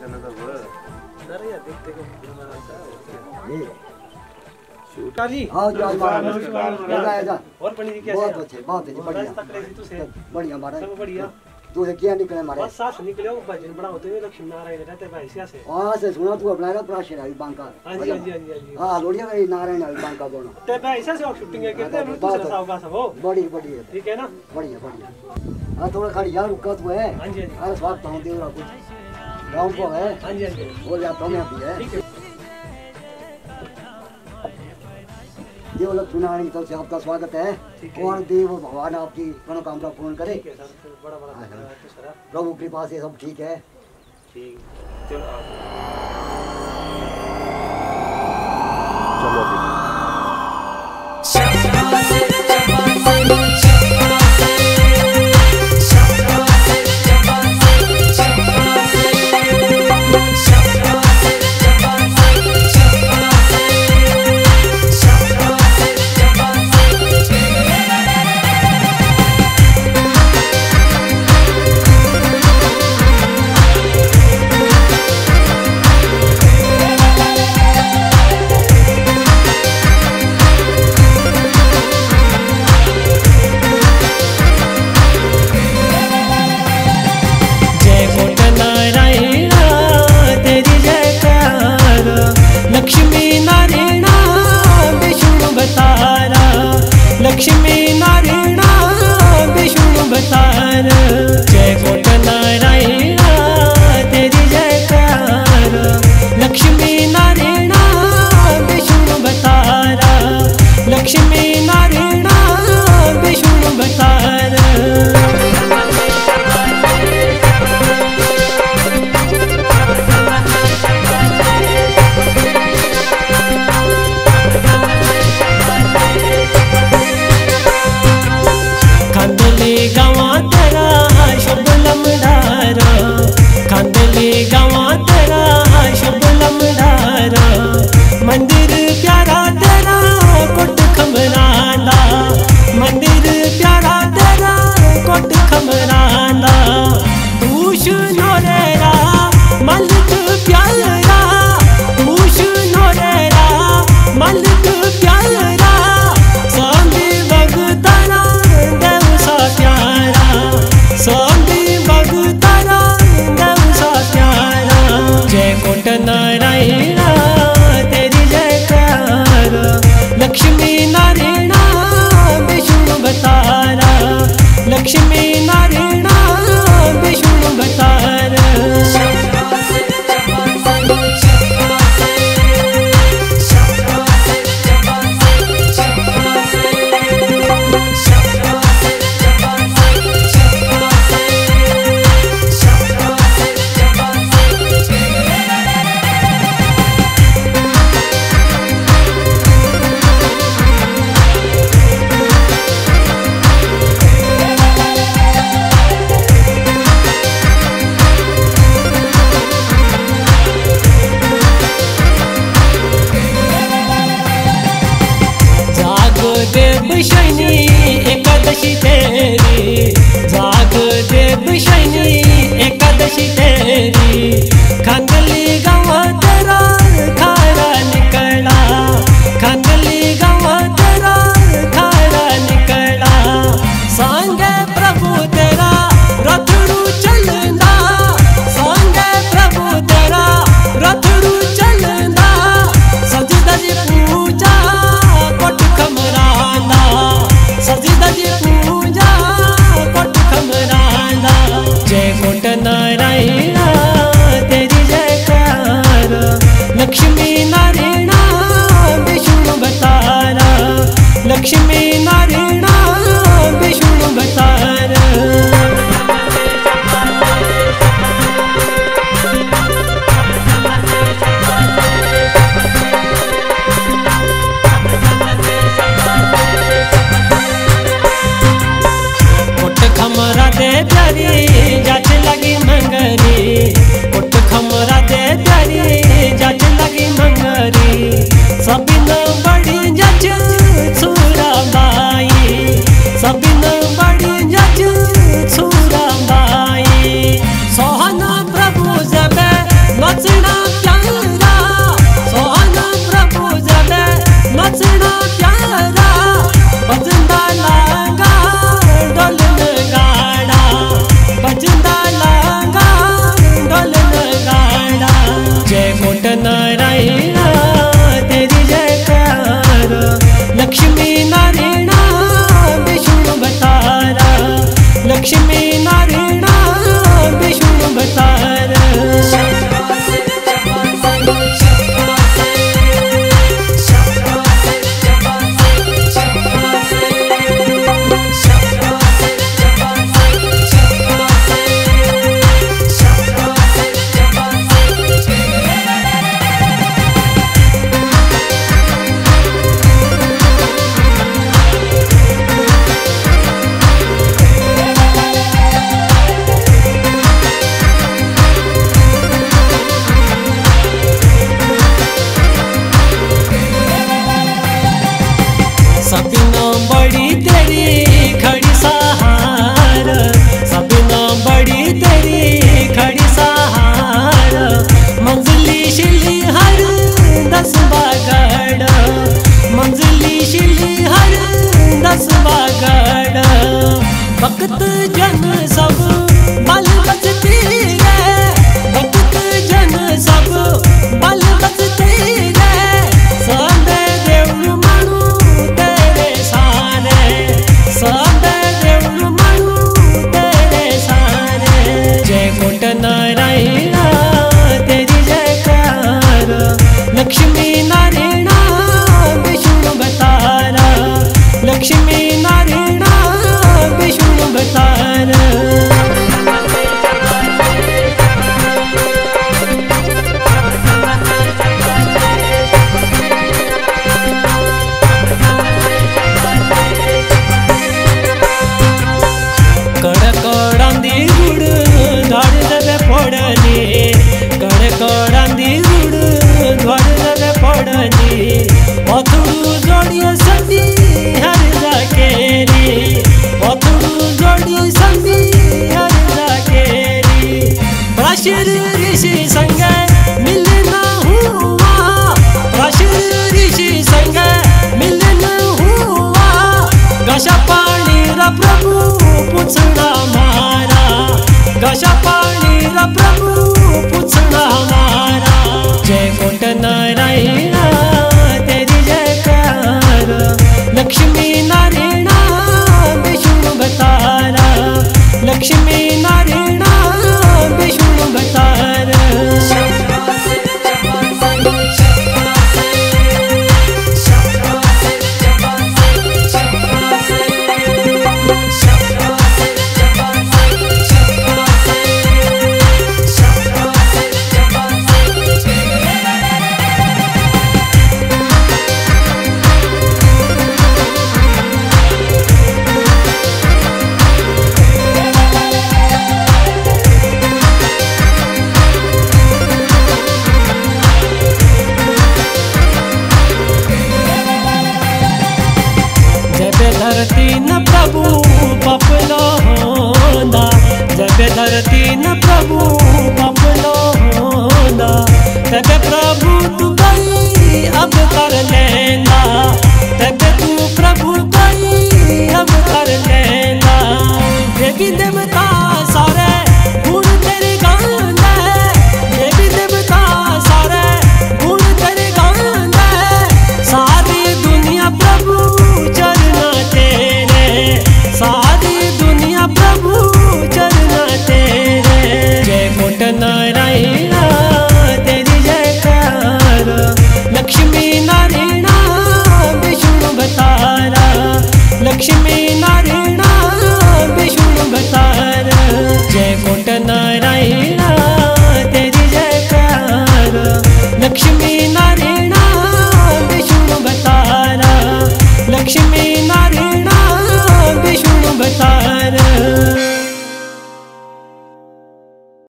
करना था वो अरे यार देखते को हमारा ये शूटर जी हाँ जी नमस्कार और पंडित जी कैसे बहुत अच्छे बढ़िया बढ़िया महाराज सब बढ़िया तू से क्या निकले हमारे बस सास निकले हो भजन बनाते हुए लक्ष्मी नारायण रहते भाई से वहां से सुना तू अपना प्राचीन है बांका हां जी हां जी हां जी हां लोड़िया में नारायण है बांका दोनों ते भाई से शूटिंग है करते हैं दूसरा साहब का सब हो बड़ी बढ़िया ठीक है ना बढ़िया बढ़िया हां थोड़ा खड़ी यार रुका तू है हां जी अरे स्वागत हूं देवरा कुछ गांव को है हां जी हां जी बोल जाता हूं मैं भी है ठीक है देव लक्ष्मी नारायण की तरफ से आपका स्वागत है और देव भगवान आपकी मनोकामना पूर्ण करे बड़ा बड़ा प्रभु कृपा से सब ठीक है ठीक चलो लक्ष्मी नारायण विष्णु अवतार जय कोट नारायण तेरी जयकार लक्ष्मी नारायण विष्णु अवतार लक्ष्मी नारायण विष्णु अवतार मंदिर प्यारा तेरा कोट खमराना मंदिर प्यारा तेरा कोट खमराना तूश नोरेरा मलिक प्यारा तूश नोरेरा मलिक प्यारा सांदी भगतारा देव सा प्यारा सांदी भगतारा देव सा प्यारा जय कोट नारायण लक्ष्मी नारायण विष्णु अवतार लक्ष्मी नारायण विष्णु अवतार देव शनि एकादशी तेरी जाग देव शनि एकादशी तेरी खांदली गाँव तेरा खारा निकला खांदली गाँव तेरा खारा निकला सांगे प्रभु तेरा रथड़ू चलना सांगे प्रभु तेरा रथड़ू चलना सज दज पूजा कोट खमराना सज दज पूजा कोट खमराना जय कोट नारायण तेरी जयकार लक्ष्मी नारायण विष्णु अवतार लक्ष्मी नारायण विष्णु अवतार खमरा दे प्यारी जाच लगी मंगरी उठ खमरा दे प्यारी जाच लगी मंगरी सभी न बड़ी जच सूरा बड़ी तेरी खड़ी सहार, सबना बड़ी तेरी खड़ी सहार। मंजली शिली हर 10 बागड़, मंजली शिली हर 10 बागड़। भक्त जन सब बल बचती है, भक्त जन सब बल बचती है। सबे देव मनु तेरे सारे, सबे देव मनु तेरे सारे। जय कोट नारायण तेरी जयकार, लक्ष्मी नारायण विष्णु बतारा, लक्ष्मी नारायण विष्णु बतारा। कड़कड़ांदी गुड़ धड़ दबे पड़नी, कड़कड़ांदी गुड़ धड़ दबे पड़नी। पथड़ू जोड़िए संदी हर जाकेरी, पथड़ू जोड़ी संदी हर जाकेरी। प्राशर ऋषि संग मिलना हुआ, प्राशर ऋषि संग मिलना हुआ। गशा पानी रा प्रभु पूछना मारा, गशा पानी रा प्रभु पूछना मारा। जय कोट नारायण तेरी जयकार, लक्ष्मी नारायण विष्णु बतारा, लक्ष्मी नारायण विष्णु बतारा। जब धरती न प्रभु पपलो होंदा, जब धरती न प्रभु पपलो होंदा। तब प्रभु तू गई अब कर लेना, तब